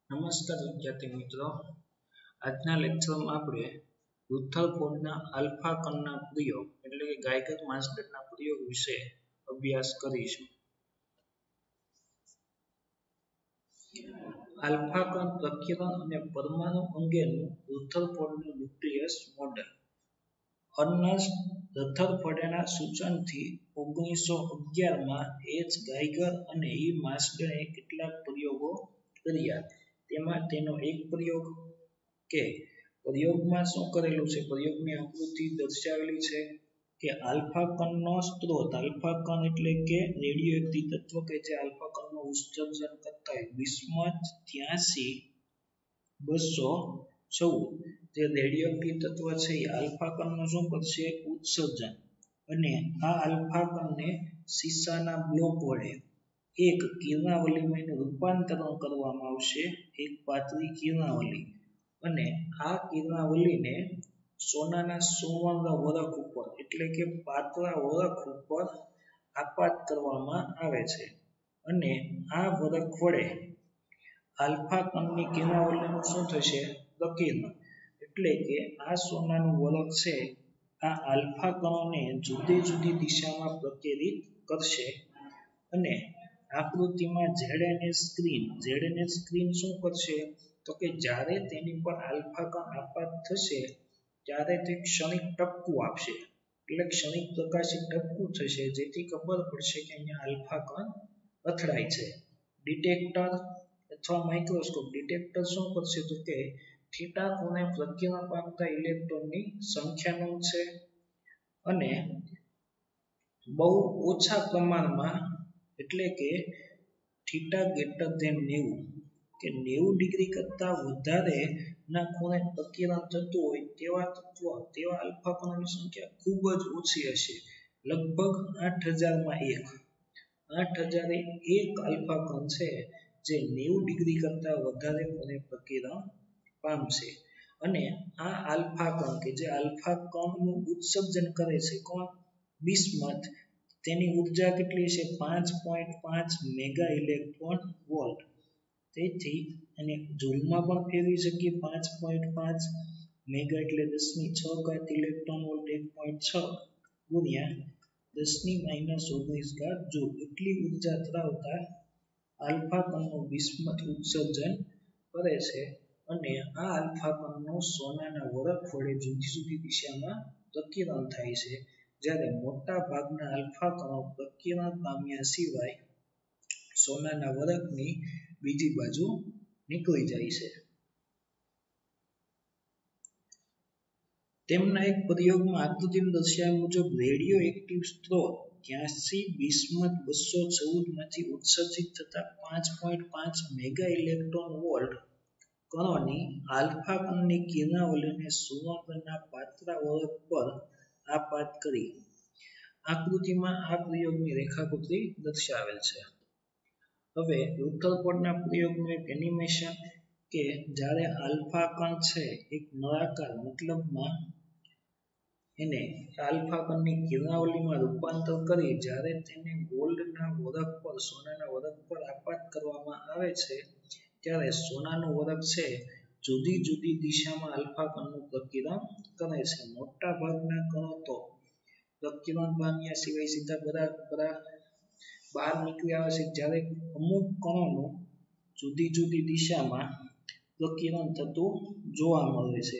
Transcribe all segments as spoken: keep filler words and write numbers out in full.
નમસ્કાર વિદ્યાર્થી મિત્રો, આજના લેક્ચરમાં આપણે રુથરફોર્ડના આલ્ફા કણના પ્રયોગ એટલે કે ગાયગર માસ્ટરના પ્રયોગ વિશે અભ્યાસ કરીશું. આલ્ફા કણ પ્રકીર્ણન અને પરમાણુ અંગેનું રુથરફોર્ડનું ન્યુક્લિયસ મોડેલ. અર્નસ્ટ રથરફર્ડના સૂચનથી ઓગણીસો અગિયાર માં એચ ગાયગર અને ઇ માસ્ટરે કેટલાક પ્રયોગો કર્યા. તેમાં તેનો એક પ્રયોગ કે પ્રયોગમાં શું કરેલું છે, પ્રયોગની આકૃતિ દર્શાવેલી છે કે આલ્ફા કણનો સ્ત્રોત, આલ્ફા કણ એટલે કે રેડિયોએક્ટિવ તત્વ કે જે આલ્ફા કણનું ઉત્સર્જન કરતા હોય બિસ્મથ ત્યાસી બસો ચૌદ, જે રેડિયોએક્ટિવ તત્વ છે એ આલ્ફા કણનું શું કરશે, ઉત્સર્જન. અને આ આલ્ફા કણને શીશાના બ્લોક વડે એક કિરણાવલીમાં એનું રૂપાંતરણ કરવામાં આવશે, એક પાતળી કિરણાવલી. અને આ કિરણાવલીને સોનાના સુવર્ણ વરખ ઉપર એટલે કે પાતળા વરખ ઉપર આપાત કરવામાં આવે છે. અને આ વરખ વડે આલ્ફા કણની કિરણાવલીનું શું થશે, પ્રકીર્ણન. એટલે કે આ સોનાનું વરખ છે આ આલ્ફા કણોને જુદી જુદી દિશામાં પ્રકેરિત કરશે. અને આકૃતિમાં ઝેડએનએસ સ્ક્રીન ઝેડએનએસ સ્ક્રીન શું કરશે, તો કે જ્યારે તેની પર આલ્ફા કણ આપાત થશે ત્યારે તે ક્ષણિક ટપકું આપશે, એટલે ક્ષણિક પ્રકાશિત ટપકું થશે, જેથી ખબર પડશે કે અહીંયા આલ્ફા કણ અથડાય છે. ડિટેક્ટર અથવા માઇક્રોસ્કોપ ડિટેક્ટર શું કરશે, તો કે થીટા ખૂણે પ્રકીર્ણન પામતા ઇલેક્ટ્રોનની સંખ્યા નોંધશે અને બહુ ઓછા પ્રમાણમાં એટલે કે થીટા ગ્રેટર ધેન નેવું કે નેવું ડિગ્રી કરતા વધારે ના ખૂણે પ્રકીર્ણન થતું હોય તેવા તત્વ તેવા આલ્ફા કણોની સંખ્યા ખૂબ જ ઓછી હશે, લગભગ આઠ હજાર માં એક આઠ હજાર એ એક આલ્ફા કણ છે જે નેવું ડિગ્રી કરતા વધારે ખૂણે પ્રકીર્ણન પામશે. અને આ આલ્ફા કણ કે જે આલ્ફા કણનું ઉત્સર્જન કરે છે કોણ, બિસ્મથ, તેની ઉર્જા કેટલી છે, પાંચ પોઈન્ટ પાંચ મેગા ઇલેક્ટ્રોન વોલ્ટ. તેથી અને જૂલમાં પણ ફેરવી શકીએ, પાંચ પોઈન્ટ પાંચ મેગા એટલે દસ ની છ ઘાત ઇલેક્ટ્રોન વોલ્ટ, એક પોઈન્ટ છ ગુણ્યા દસ ની માઇનસ ઓગણીસ ઘાત જૂલ એટલી ઉર્જા ધરાવતા આલ્ફા કણનું બિસ્મથ ઉત્સર્જન કરે છે. અને આ આલ્ફા કણનું સોનાના વરખ વડે જુદી જુદી દિશામાં પ્રકીર્ણન થાય છે, જ્યારે મોટા ભાગના આલ્ફા કણો પ્રકીર્ણન પામ્યા સિવાય સોનાના વરખની બીજી બાજુ નીકળી જાય છે. તેમના એક પ્રયોગમાં આકૃતિમાં દર્શાવ્યા મુજબ રેડિયો એક્ટિવ સ્ત્રોત ત્યાસી બિસ્મથ બસો ચૌદ માંથી ઉત્સર્જિત થતા પાંચ પોઈન્ટ પાંચ મેગા ઇલેક્ટ્રોન વોલ્ટ કણોની આલ્ફા કણની કિરણાવલીને સુવર્ણના પાતળા વરખ પર આપાત કરી. આકૃતિમાં આ પ્રયોગની રેખાકૃતિ દર્શાવેલ છે. હવે રુથરફોર્ડના પ્રયોગનું એક એનિમેશન કે જ્યારે આલ્ફા કણ છે એક નળાકાર મતલબમાં એને આલ્ફા કણની કિરણાવલીમાં રૂપાંતર કરી જ્યારે તેને ગોલ્ડના વરખ પર સોનાના વરખ પર આપાત કરવામાં આવે છે ત્યારે સોનાનું વરખ છે જુદી જુદી દિશામાં આલ્ફા કણનું પ્રકીર્ણન કરે છે. મોટા ભાગના કણો તો પ્રકીર્ણન પામ્યા સિવાય સીધા બરાબર બહાર નીકળી આવે છે, જ્યારે અમુક કણોનું જુદી જુદી દિશામાં પ્રકીર્ણન થતું જોવા મળે છે.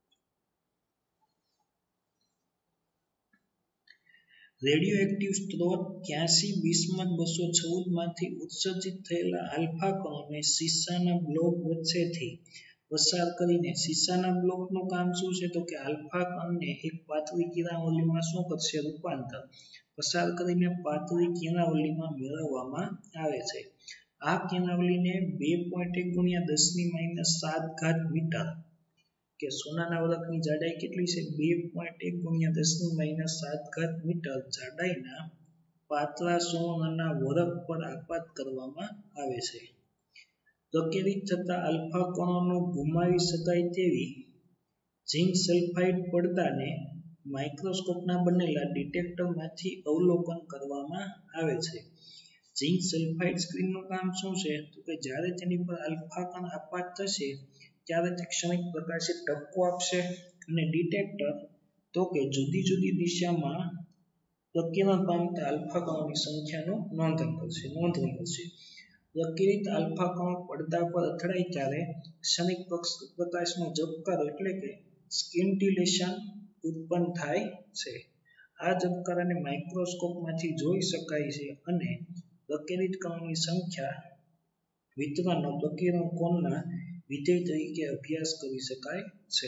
રેડિયોએક્ટિવ સ્ત્રોત ત્યાસી બિસ્મથ બસો ચૌદ માંથી ઉત્સર્જિત થયેલા આલ્ફા કણોને શીશાના બ્લોક વચ્ચેથી પસાર કરીને, શીશાના બ્લોકનું કામ શું છે, તો કે આલ્ફા કણને એક પાતળી કિરણાવલીમાં શું કરશે, રૂપાંતર પસાર કરીને પાતળી કિરણાવલીમાં મેળવવામાં આવે છે. આ કિરણાવલીને બે પોઈન્ટ એક ગુણ્યા દસ ની માઇનસ સાત ઘાત મીટર કે સોનાના વરખની જાડાઈ કેટલી છે, બે પોઈન્ટ એક ગુણ્યા દસ ની માઇનસ સાત ઘાત મીટર જાડાઈના પાતળા સુવર્ણના વરખ પર આપાત કરવામાં આવે છે. પ્રકીર્ણિત થતા આલ્ફા કણોનો ગુમાવી શકાય તેવી ઝિંક સલ્ફાઇડ પડદાને માઇક્રોસ્કોપના બનેલા ડિટેક્ટરમાંથી અવલોકન કરવામાં આવે છે. ઝિંક સલ્ફાઇડ સ્ક્રીનનું કામ શું છે તો કે જ્યારે તેની પર આલ્ફા કણ આપાત થશે ત્યારે તે ક્ષણિક પ્રકાશિત ટપકો આપશે અને ડિટેક્ટર તો કે જુદી જુદી દિશામાં પ્રકીર્ણન પામતા આલ્ફા કણોની સંખ્યાનું નોંધન કરશે નોંધણી કરશે પ્રકીર્ણિત આલ્ફા કણો પડદા પર અથડાય ત્યારે ક્ષણિક પ્રકાશનો ઝબકારો એટલે કે સ્કિન્ટિલેશન ઉત્પન્ન થાય છે. આ ઝબકારાને માઇક્રોસ્કોપમાંથી જોઈ શકાય છે અને પ્રકીર્ણિત કણોની સંખ્યા વિતરણનો પ્રકીર્ણન કોણના વિધેય તરીકે અભ્યાસ કરી શકાય છે.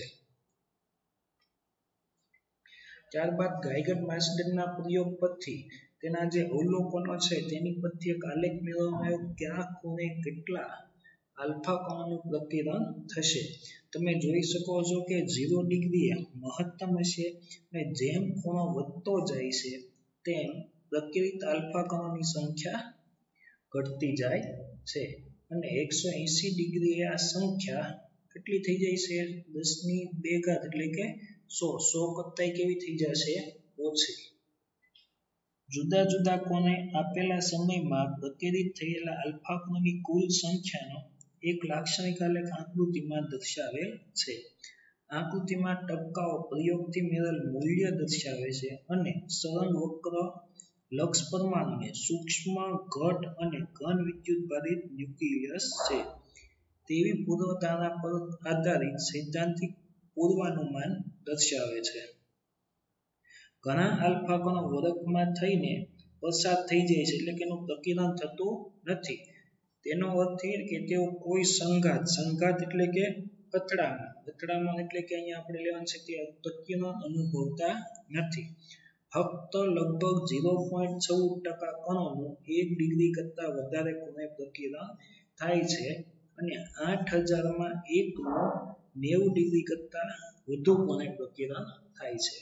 ત્યારબાદ ગાઇગર માર્શડેલના પ્રયોગ પરથી તેના જે અવલોકનો છે તેની પરથી એક આલેખ મેળવવામાં આવ્યો કયા ખૂણે કેટલા આલ્ફા કણોનું પ્રકીર્ણન થશે. તમે જોઈ શકો છો કે ઝીરો ડિગ્રીએ મહત્તમ હશે અને જેમ ખૂણો વધતો જાય છે તેમ પ્રકીર્ણિત આલ્ફા કણોની સંખ્યા ઘટતી જાય છે અને એકસો એંસી ડિગ્રીએ આ સંખ્યા કેટલી થઈ જાય છે દસ ની બે ઘાત એટલે કે સો સો કરતા કેવી થઈ જશે ઓછી. જુદા જુદા કોણે આપેલા સમયમાં પ્રકીર્ણિત થયેલા આલ્ફા કણોની કુલ સંખ્યાનો એક લાક્ષણિક આલેખ આકૃતિમાં દર્શાવેલ છે. આકૃતિમાં ટપકાઓ પ્રયોગથી મેળવેલ મૂલ્ય દર્શાવે છે અને સળંગ વક્ર લક્ષ પરમાણુને સૂક્ષ્મ ઘટ અને ઘન વિદ્યુતભારિત ન્યુક્લિયસ છે તેવી પૂર્વધારણા પર આધારિત સૈદ્ધાંતિક પૂર્વાનુમાન દર્શાવે છે. ઘણા આલ્ફા કણો વળગમાં થઈને પસાર થઈ જાય છે એટલે કે એનું પ્રકીર્ણન થતું નથી. તેનો અર્થ એ કે તેઓ કોઈ સંઘાત સંઘાત એટલે કે અથડામણ અથડામણ એટલે કે અહીંયા આપણે લેવાનું છે તે પ્રકીર્ણન અનુભવતા નથી. ફક્ત લગભગ ઝીરો પોઈન્ટ ચૌદ ટકા કણોનું એક ડિગ્રી કરતાં વધારે ખૂણે પ્રકીર્ણન થાય છે અને આઠ હજાર માં એકનું નેવું ડિગ્રી કરતાં વધુ ખૂણે પ્રકીર્ણન થાય છે.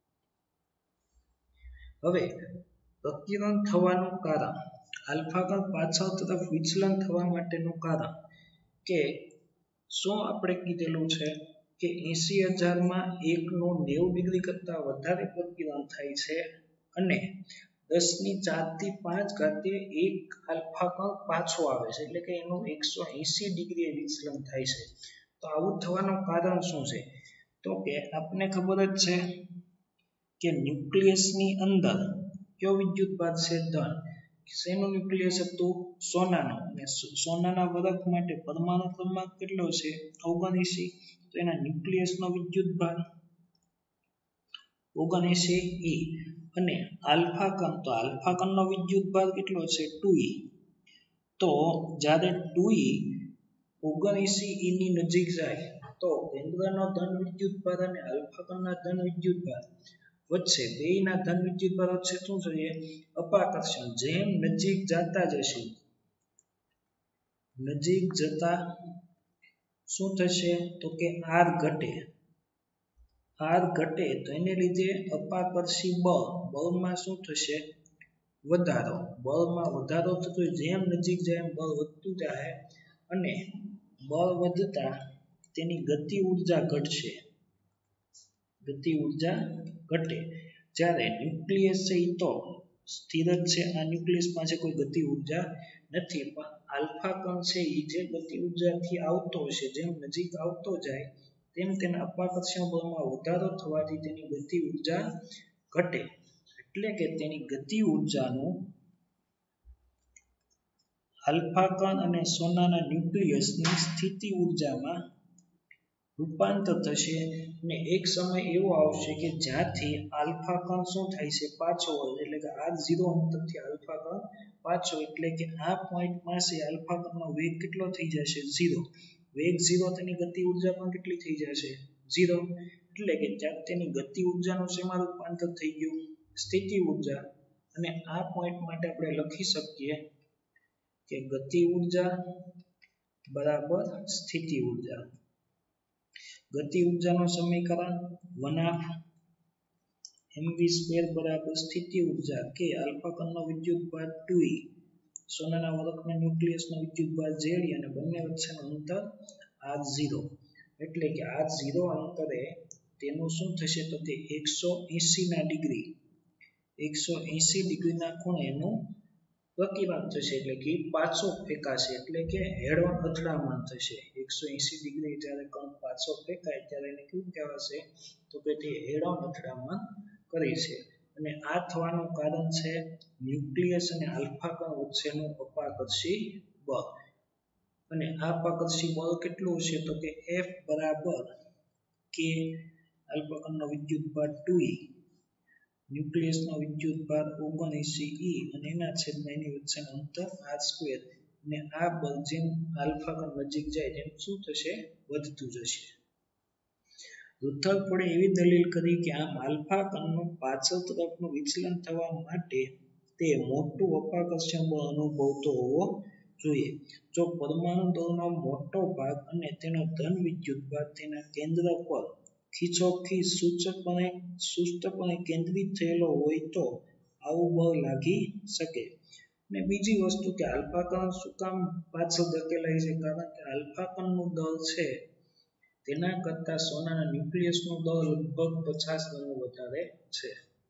હવે પ્રકીર્ણન થવાનું કારણ આલ્ફા કણ પાછળ તરફ વિચલન થવા માટેનું કારણ કે શું આપણે કીધેલું છે કે એંસી હજાર માં એકનું નેવું ડિગ્રી કરતાં વધારે પ્રકીર્ણન થાય છે અને દસ ની ચાર થી પાંચ ઘાતે એક આલ્ફા કણ પાછો આવે છે એટલે કે એનું એકસો એંસી ડિગ્રી વિચલન થાય છે. તો આવું થવાનું કારણ શું છે તો કે આપને ખબર જ છે કે ન્યુક્લિયસની અંદર કયો વિદ્યુતભાર છે ધન. શેનું ન્યુક્લિયસ હતું સોનાનું અને સોનાના વર્ગ માટે પરમાણુ ક્રમાંક કેટલો છે ઓગણએંસી તો એના ન્યુક્લિયસનો વિદ્યુતભાર ઓગણએંસી ઈ અને આલ્ફા કણ તો આલ્ફા કણનો વિદ્યુતભાર કેટલો છે ટુ ઈ તો જ્યારે ટુ ઈ ઓગણએંસી ઈ ની નજીક જાય તો કેન્દ્રનો ધન વિદ્યુતભાર અને આલ્ફા કણના ધન વિદ્યુતભાર વચ્ચે બેયના ધન વિદ્યુતભાર વચ્ચે શું જોઈએ અપાકર્ષણ. જેમ નજીક જતા જશે નજીક જતા શું થશે તો કે આર ઘટે આર ઘટે તો એને લીધે અપાકર્ષી બળ બળમાં શું થશે વધારો બળમાં વધારો થતો જેમ નજીક જાય એમ બળ વધતું જાય અને બળ વધતા તેની ગતિ ઉર્જા ઘટશે ગતિ ઉર્જા ઘટે. જ્યારે ન્યુક્લિયસ છે એ તો સ્થિર જ છે આ ન્યુક્લિયસ પાસે કોઈ ગતિ ઉર્જા નથી પણ આલ્ફા કણ છે એ જે ગતિ ઉર્જાથી આવતો હશે જેમ નજીક આવતો જાય તેમ તેના અપાકર્ષણ બળમાં વધારો થવાથી તેની ગતિ ઉર્જા ઘટે એટલે કે તેની ગતિ ઉર્જાનું આલ્ફા કણ અને સોનાના ન્યુક્લિયસની સ્થિતિ ઉર્જામાં રૂપાંતર થશે અને એક સમય એવો આવશે કે જ્યાંથી આલ્ફા કણ શું થાય છે પાછો વળે એટલે કે આ ઝીરો અંતરથી આલ્ફા કણ પાછો એટલે કે આ પોઈન્ટ પાસે આલ્ફા કણનો વેગ કેટલો થઈ જશે ઝીરો વેગ ઝીરો તેની ગતિ ઉર્જા પણ કેટલી થઈ જશે ઝીરો એટલે કે જ્યાં તેની ગતિ ઉર્જાનું શેમાં રૂપાંતર થઈ ગયું સ્થિતિ ઉર્જા અને આ પોઈન્ટ માટે આપણે લખી શકીએ કે ગતિ ઉર્જા બરાબર સ્થિતિ ઉર્જા. ગતિ ઉર્જાનું સમીકરણ વન હાફ એમવી સ્ક્વેર બરાબર સ્થિતિ ઉર્જા કે આલ્ફા કણનો વિદ્યુતભાર ટુ ઈ સોનાના વર્ગના ન્યુક્લિયસનો વિદ્યુતભાર ઝેડ અને બંને વચ્ચેનું અંતર આર ઝીરો એટલે કે આર ઝીરો અંતરે તેનું શું થશે તો કે એકસો એંસી ના ડિગ્રી એકસો એંસી ડિગ્રીના ખૂણેનું પ્રતિભાગ થશે એટલે કે પાછો ફેંકાશે એટલે કે હેડ ઓન અથડામણ થશે એકસો એંસી ડિગ્રી જ્યારે કણ પાછો ફેંકાય ત્યારે એને કેવું કહેવાશે તો કે તે હેડ ઓન અથડામણ કરે છે અને આ થવાનું કારણ છે ન્યુક્લિયસ અને આલ્ફા કણ વચ્ચેનું અપાકર્ષી બળ અને આ અપાકર્ષી બળ કેટલું છે તો કે F બરાબર કે આલ્ફા કણનો વિદ્યુતભાર ટુ e ન્યુક્લિયસનો વિદ્યુતભાર ઓગણએંસી e અને એના છેદમાં એની વચ્ચેનું અંતર r સ્ક્વેર અને આ બળ જેમ આલ્ફા કણ નજીક જાય તેમ શું થશે વધતું જશે રુથરફોર્ડે એવી દલીલ કરી કે આમ આલ્ફા કણનું પાછળ તરફનું વિચલન થવા માટે તે મોટું અપાકર્ષણ બળ અનુભવતો હોવો જોઈએ જો પરમાણુ દળનો મોટો ભાગ અને તેનો ધન વિદ્યુતભાર તેના કેન્દ્ર પર ખીચોખીચ સૂચકપણે સુસ્તપણે કેન્દ્રિત થયેલો હોય તો આવું બળ લાગી શકે અને બીજી વસ્તુ કે આલ્ફા કણ શું કામ પાછળ ધકેલાય છે કારણ કે આલ્ફા કણનું દળ છે તેના કરતા સોનાના ન્યુક્લિયસનું દળ લગભગ પચાસ ગણું વધારે છે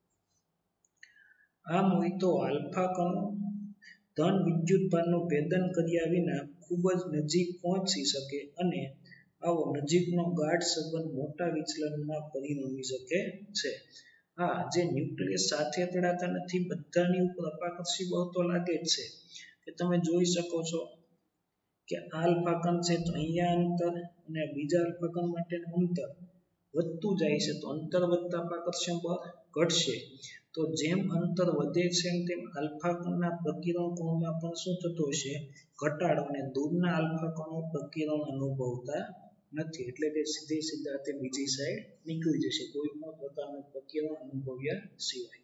આમ હોય તો આલ્ફા કણો ધન વિદ્યુતભારનું ભેદન કર્યા વિના ખૂબ જ નજીક પહોંચી શકે અને આવો નજીકનો ગાઢ સંબંધ મોટા વિચલનમાં પરિણમી શકે છે હા જે ન્યુક્લિયસ સાથે અથડાતા નથી બધાની ઉપર અપાકર્ષી બળ તો લાગે જ છે કે તમે જોઈ શકો છો કે આલ્ફા કણ છે તો અહીંયા અંતર અને બીજા આલ્ફા કણ માટેનું અંતર વધતું જાય છે તો અંતર વધતા અપાકર્ષણ બળ ઘટશે તો જેમ અંતર વધે છે તેમ આલ્ફા કણના પ્રકિરણ કોણમાં પણ શું થતું હશે ઘટાડો અને દૂરના આલ્ફા કણો પ્રકિરણ અનુભવતા નથી એટલે કે સીધે સીધા તે બીજી સાઈડ નીકળી જશે કોઈ પણ પ્રકારનું પ્રકિરણ અનુભવ્યા સિવાય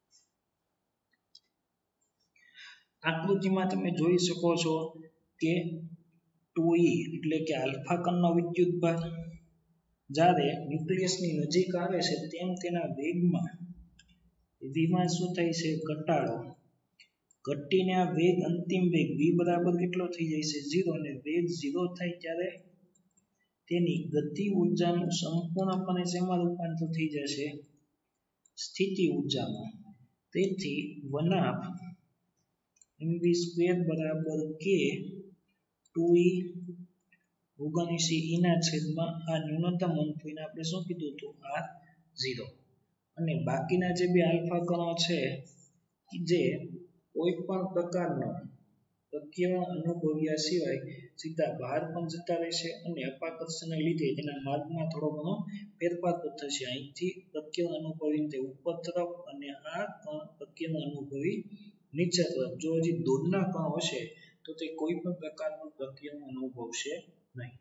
આકૃતિમાં તમે જોઈ શકો છો કે ટુ e એટલે કે આલ્ફા કણનો વિદ્યુતભાર જ્યારે ન્યુક્લિયસની નજીક આવે છે તેમ તેના વેગમાં વીમાં શું થાય છે ઘટાડો ઘટીને આ વેગ અંતિમ વેગ v બરાબર કેટલો થઈ જાય છે ઝીરો અને વેગ ઝીરો થાય ત્યારે તેની ગતિ ઊર્જાનું સંપૂર્ણપણે શેમાં રૂપાંતર થઈ જશે સ્થિતિ ઊર્જામાં તેથી વન હાફ mv સ્ક્વેર બરાબર કે ટુ e ઓગણએંસી e ના છેદમાં આ ન્યૂનતમ અંત એને આપણે શું કીધું હતું r ઝીરો અને બાકીના જે બે આલ્ફા કણો છે જે કોઈ પણ પ્રકારનો પ્રકિરણ અનુભવ્યા સિવાય સીધા બહાર પણ જતા રહેશે અને અપાકર્ષણને લીધે તેના માર્ગમાં થોડો ઘણો ફેરફાર થશે અહીંથી પ્રકિરણ અનુભવીને તે ઉપર તરફ અને આ કણ પ્રકિરણ અનુભવી નીચે તરફ જો હજી દૂરના કણ હશે તો તે કોઈ પણ પ્રકારનું પ્રકિરણ અનુભવશે નહીં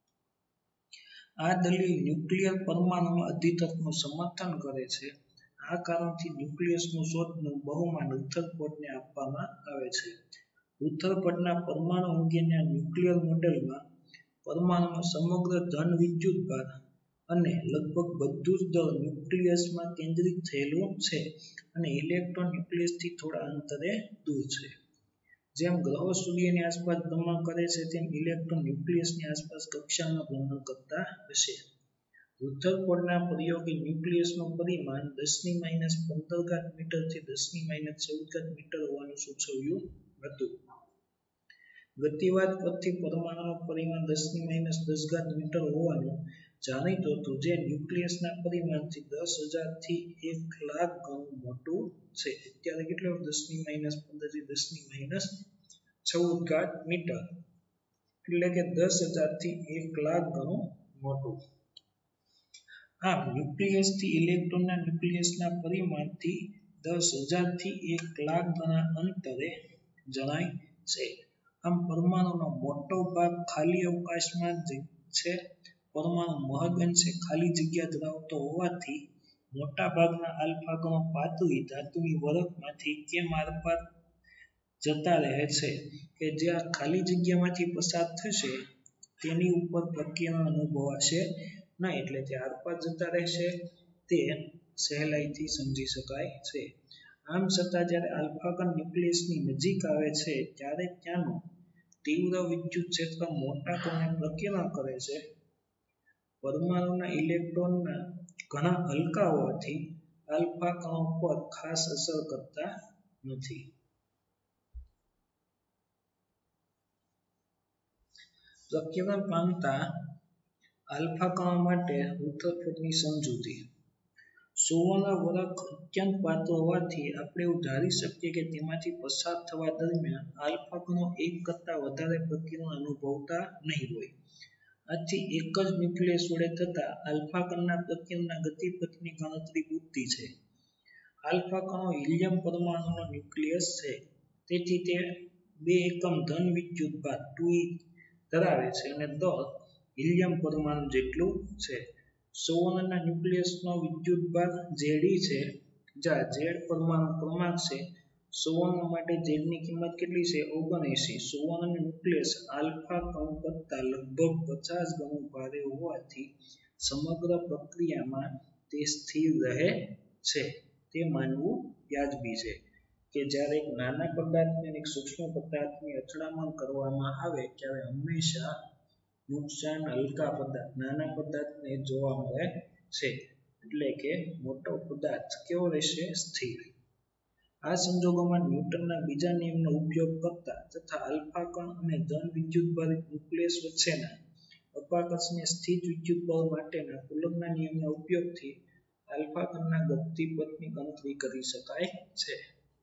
આ દલીલ ન્યુક્લિયર પરમાણુમાં અધિતત્વનું સમર્થન કરે છે આ કારણથી ન્યુક્લિયસનું શોધનું બહુમાન રુથરફોર્ડને આપવામાં આવે છે રુથરફોર્ડના પરમાણુ અંગેના ન્યુક્લિયર મોડેલમાં પરમાણુનો સમગ્ર ધન વિદ્યુતભાર અને લગભગ બધું જ દળ ન્યુક્લિયસમાં કેન્દ્રિત થયેલું છે અને ઇલેક્ટ્રોન ન્યુક્લિયસથી થોડા અંતરે દૂર છે જેમ ગ્રહો સૂર્યની આસપાસ ભ્રમણ કરે છે તેમ ઇલેક્ટ્રોન ન્યુક્લિયસની આસપાસ કક્ષામાં ભ્રમણ કરતા હશે રુથરફોર્ડના પ્રયોગે ન્યુક્લિયસનું પરિમાણ દસ ની માઇનસ પંદર ઘાત મીટરથી દસ ની માઇનસ ચૌદ ઘાત મીટર હોવાનું સૂચવ્યું હતું ગતિવાદ પરથી પરમાણુનું પરિમાણ દસ ની માઇનસ દસ ઘાત મીટર હોવાનું જાણીતું હતું જે ન્યુક્લિયસના પરિમાણથી દસ હજાર થી એક લાખ ગણું મોટું છે અત્યારે કેટલો દસ ની માઇનસ પંદર થી દસ ની માઇનસ ચૌદ ઘાત મીટર એટલે કે દસ હજાર થી એક લાખ ગણું મોટું આમ ન્યુક્લિયસથી ઇલેક્ટ્રોનના ન્યુક્લિયસના પરિમાણથી દસ હજાર થી એક લાખ ગણા અંતરે જણાય છે આમ પરમાણુનો મોટો ભાગ ખાલી અવકાશમાં જ છે પરમાણુ મહદ અંશે ખાલી જગ્યા ધરાવતો હોવાથી મોટા ભાગના આલ્ફા કણો પાતળી ધાતુની વરખમાંથી કે મારફત જતા રહે છે કે જે આ ખાલી જગ્યામાંથી પસાર થશે તેની ઉપર પ્રકિરણ અનુભવાશે ના એટલે તે આરપાર જતા રહેશે તે સહેલાઈથી સમજી શકાય છે આમ છતાં જ્યારે આલ્ફા કણ ન્યુક્લિયસની નજીક આવે છે ત્યારે ત્યાંનું તીવ્ર વિદ્યુત ક્ષેત્ર મોટા કણને પ્રકિરણ કરે છે પરમાણુના ઇલેક્ટ્રોનના ઘણા હલકા હોવાથી આલ્ફા કણો પર ખાસ અસર કરતા નથી પ્રકીર્ણન પામતા આલ્ફા કણો માટે રુથરફોર્ડની સમજૂતી. સુવર્ણ વળાંક અત્યંત પાતળો હોવાથી આપણે એવું ધારી શકીએ કે તેમાંથી પસાર થવા દરમિયાન આલ્ફા કણો એક કરતાં વધારે પ્રકીર્ણન અનુભવતા નહીં હોય. આથી એક જ ન્યુક્લિયસ વડે થતા આલ્ફા કણના પ્રકીર્ણનના ગતિપથની ગણતરી પૂરતી છે. આલ્ફા કણો હિલિયમ પરમાણુનો ન્યુક્લિયસ છે, તેથી તે બે એકમ ધન વિદ્યુતભાર ટુ ઇ ધરાવે છે અને દર હિલિયમ પરમાણુ જેટલું છે. સુવર્ણના ન્યુક્લિયસનો વિદ્યુતભાર ઝેડ છે, જ્યાં ઝેડ પરમાણુ ક્રમાંક છે. સુવર્ણ માટે ઝેડની કિંમત કેટલી છે? ઓગણએંસી. સુવર્ણનું ન્યુક્લિયસ આલ્ફા કણ કરતાં લગભગ પચાસ ગણું ભારે હોવાથી સમગ્ર પ્રક્રિયામાં તે સ્થિર રહે છે. તે માનવું વ્યાજબી છે કે જ્યારે એક નાના પદાર્થને એક સૂક્ષ્મ પદાર્થની અથડામણ કરવામાં આવે ત્યારે હંમેશા નુકસાન હલકા પદાર્થ નાના પદાર્થને જોવા મળે છે, એટલે કે મોટો પદાર્થ કેવો રહેશે? સ્થિર. આ સંજોગોમાં ન્યૂટનના બીજા નિયમનો ઉપયોગ કરતા તથા આલ્ફા કણ અને ધન વિદ્યુતભારિત ન્યુક્લિયસ વચ્ચેના અપાકર્ષણીય સ્થિત વિદ્યુતબળ માટેના કુલમ્બના નિયમના ઉપયોગથી આલ્ફા કણના ગતિપથની ગણતરી કરી શકાય છે.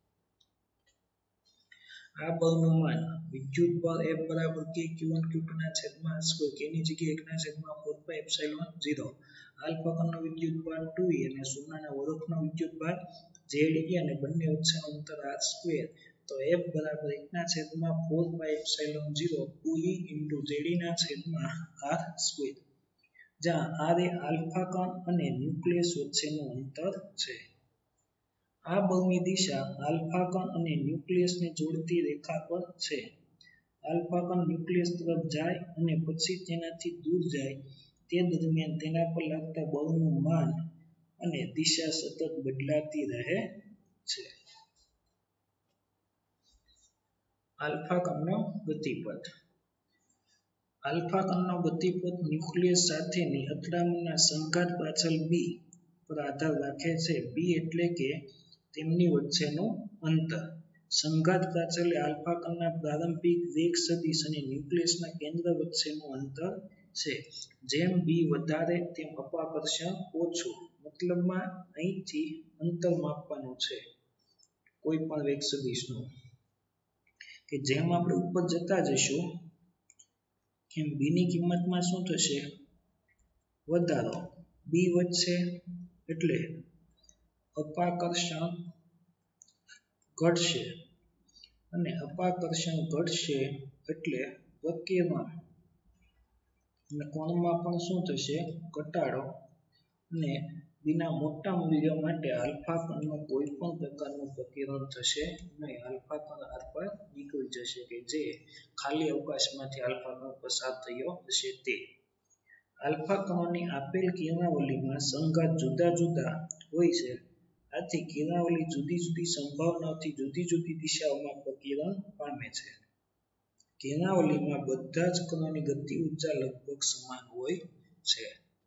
આ બળનું માન વિદ્યુતબળ F બરાબર K Q one Q two ના છેદમાં R સ્ક્વેર K ની જગ્યાએ એક ના છેદમાં four pi epsilon zero. Alpha કણનો વિદ્યુતભાર ટુ ઇ અને સોનાના વળાંકનો વિદ્યુતભાર ઝેડ ઇ અને બંને વચ્ચેનું અંતર R સ્ક્વેર, તો F બરાબર એક ના છેદમાં four pi epsilon zero two e into Z e ના છેદમાં R સ્ક્વેર, જ્યાં R એ આલ્ફા કણ અને ન્યુક્લિયસ વચ્ચેનું અંતર છે. આ બળની દિશા આલ્ફા કણ અને ન્યુક્લિયસને જોડતી રેખા પર છે. આલ્ફા કણ ન્યુક્લિયસ તરફ જાય અને પછી તેનાથી દૂર જાય તે દરમિયાન તેના પર લાગતા બળનું માન અને દિશા સતત બદલાતી રહે છે. આલ્ફા કણનો ગતિપથ. આલ્ફા કણનો ગતિપથ ન્યુક્લિયસ સાથેની અથડામણના સંઘાત પ્રાચલ બી પર આધાર રાખે છે. બી એટલે કે તેમની વચ્ચેનું અંતર. સંઘાત પ્રાચલ એ આલ્ફા કણના પ્રારંભિક વેગ સદિશ અને ન્યુક્લિયસના કેન્દ્ર વચ્ચેનું અંતર છે. જેમ બી વધારે તેમ અપાકર્ષણ ઓછું. મતલબમાં અહીંથી અંતર માપવાનું છે કોઈ પણ વેગ સદિશનું, કે જેમ આપણે ઉપર જતા જઈશું એમ બી ની કિંમતમાં શું થશે? વધારો. બી વધશે એટલે અપાકર્ષણ ઘટશે અને અપાકર્ષણ ઘટશે એટલે પ્રકીર્ણન અને કોણમાં પણ શું થશે? ઘટાડો. અને બીના મોટા મૂલ્ય માટે આલ્ફા કણનું કોઈ પણ પ્રકારનું પ્રકીર્ણન થશે નહીં. આલ્ફા કણ આરપાર નીકળી જશે, કે જે ખાલી અવકાશમાંથી આલ્ફા કણ પસાર થયો હશે તે. આલ્ફા કણોની આપેલ કિરણાવલીમાં સંઘાત જુદા જુદા હોય છે. આથી કિરણાવલી જુદી જુદી સંભાવનાઓથી જુદી જુદી દિશાઓમાં પ્રકીર્ણન પામે છે. કિરણાવલીમાં બધા જ કણોની ગતિ ઊર્જા લગભગ સમાન હોય છે.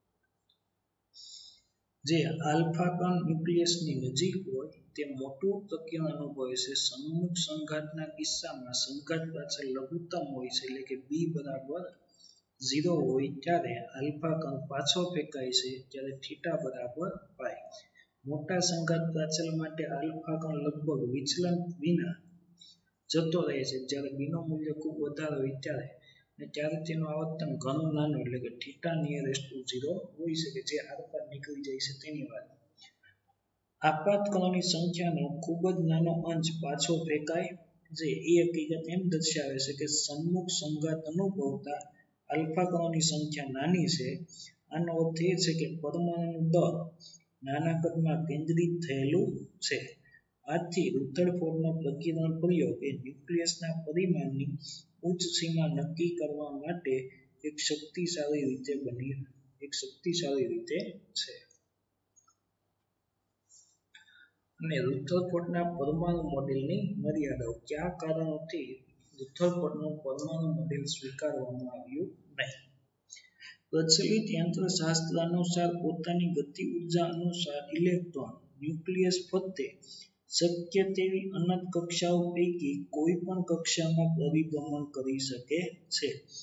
જે આલ્ફા કણ ન્યુક્લિયસની નજીક હોય તે મોટું પ્રકીર્ણન અનુભવે છે. સન્મુખ સંઘાતના કિસ્સામાં સંઘાત પ્રાચલ લઘુત્તમ હોય છે, એટલે કે બી બરાબર ઝીરો હોય ત્યારે આલ્ફા કણ પાછો ફેંકાય છે, જ્યારે થીટા બરાબર પાઈ. મોટા સંઘાત પ્રાચલ માટે આલ્ફા કણ લગભગ વિચલન વિના જતો રહે છે, જ્યારે બીનું મૂલ્ય ખૂબ વધારે હોય ત્યારે અને ત્યારે તેનું આવર્તન ઘણું નાનું, એટલે કે થીટા નિયરેસ્ટ ટુ ઝીરો હોઈ શકે, જે આરપાર નીકળી જાય છે તેની વાત. આપાત કણોની સંખ્યાનો ખૂબ જ નાનો અંશ પાછો ફેંકાય છે. એ હકીકત એમ દર્શાવે છે કે સન્મુખ સંઘાત અનુભવતા આલ્ફા કણોની સંખ્યા નાની છે. આનો અર્થ એ છે કે પરમાણુનું દળ નાના કદમાં કેન્દ્રિત થયેલું છે. આથી રુથરફોર્ડનો પ્રકીર્ણન પ્રયોગ એ ન્યુક્લિયસના પરિમાણની ઉચ્ચ સીમા નક્કી કરવા માટે એક શક્તિશાળી રીતે બની એક શક્તિશાળી રીતે છે. અને રુથરફોર્ડના પરમાણુ મોડેલની મર્યાદાઓ. કયા કારણોથી રુથરફોર્ડનું પરમાણુ મોડેલ સ્વીકારવામાં આવ્યું નહીં? પ્રચલિત યંત્રશાસ્ત્ર અનુસાર પોતાની ગતિ ઊર્જા અનુસાર ઇલેક્ટ્રોન ન્યુક્લિયસ ફરતે શક્ય તેવી અનંત કક્ષાઓ પૈકી કોઈ પણ કક્ષામાં પરિભ્રમણ કરી શકે છે.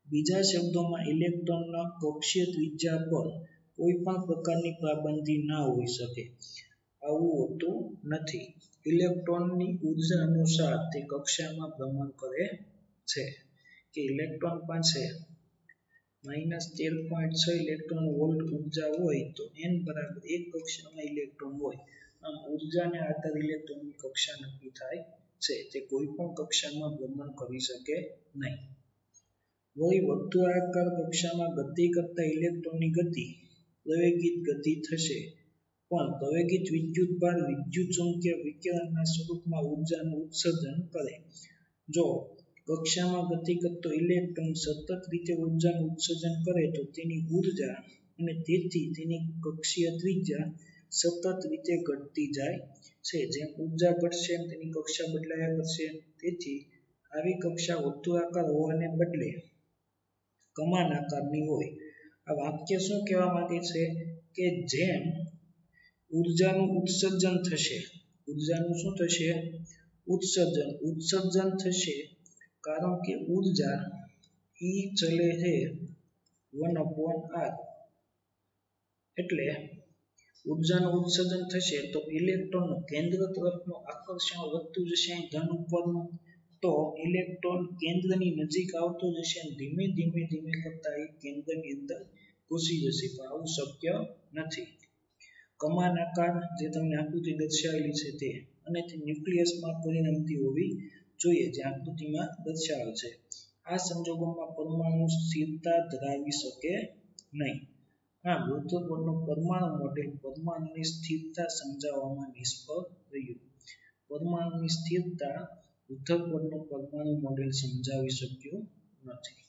બીજા શબ્દોમાં ઇલેક્ટ્રોનના કક્ષીય ત્રિજ્યા પર કોઈ પણ પ્રકારની પાબંદી ના હોઈ શકે આવું હોતું નથી ઇલેક્ટ્રોનની ઉર્જા અનુસાર તે કક્ષામાં ભ્રમણ કરે છે કે ઇલેક્ટ્રોન પાસે માઇનસ તેર પોઈન્ટ છ ઇલેક્ટ્રોન વોલ્ટ ઉર્જા હોય તો n બરાબર એક કક્ષામાં ઇલેક્ટ્રોન હોય આમ ઉર્જાને આધારે ઇલેક્ટ્રોનની કક્ષા નક્કી થાય છે તે કોઈ પણ કક્ષામાં ભ્રમણ કરી શકે નહીં વળી વર્તુળાકાર કક્ષામાં ગતિ કરતા ઇલેક્ટ્રોનની ગતિ પ્રવેગિત ગતિ થશે પણ પ્રવેગિત વિદ્યુતભાર વિદ્યુતચુંબકીય વિકિરણના સ્વરૂપમાં ઉર્જાનું ઉત્સર્જન કરે જો કક્ષામાં ગતિ કરતો ઇલેક્ટ્રોન સતત રીતે ઉર્જાનું ઉત્સર્જન કરે તો તેની ઉર્જા અને તેથી તેની કક્ષીય ત્રિજ્યા સતત રીતે ઘટતી જાય છે જેમ ઉર્જા ઘટશે તેની કક્ષા બદલાયા કરશે તેથી આવી કક્ષા વર્તુળાકાર હોવાને બદલે કમાન આકારની હોય આ વાક્ય શું કહેવા માંગે છે કે જેમ ઉર્જાનું ઉત્સર્જન થશે ઉર્જાનું શું થશે ઉત્સર્જન ઉત્સર્જન થશે કારણ કે ઉર્જા E ચલે છે વન અપોન આર એટલે ઉર્જાનું ઉત્સર્જન થશે તો ઇલેક્ટ્રોનનું કેન્દ્ર તરફનું આકર્ષણ વધતું જશે ધન ઉપરનું તો ઇલેક્ટ્રોન કેન્દ્રની નજીક આવતો જશે અને ધીમે ધીમે ધીમે કરતા એ કેન્દ્રની અંદર ઘૂસી જશે પણ આવું શક્ય નથી કમાન આકાર જે તમને આકૃતિ દર્શાવેલી છે તે અને તે ન્યુક્લિયસમાં પરિણમતી હોવી જોઈએ જે આકૃતિમાં દર્શાવેલ છે આ સંજોગોમાં પરમાણુ સ્થિરતા ધરાવી શકે નહીં આમ રુધ્રપુરનું પરમાણુ મોડેલ પરમાણુની સ્થિરતા સમજાવવામાં નિષ્ફળ રહ્યું પરમાણુની સ્થિરતા રુધ્રપુરનું પરમાણુ મોડેલ સમજાવી શક્યું નથી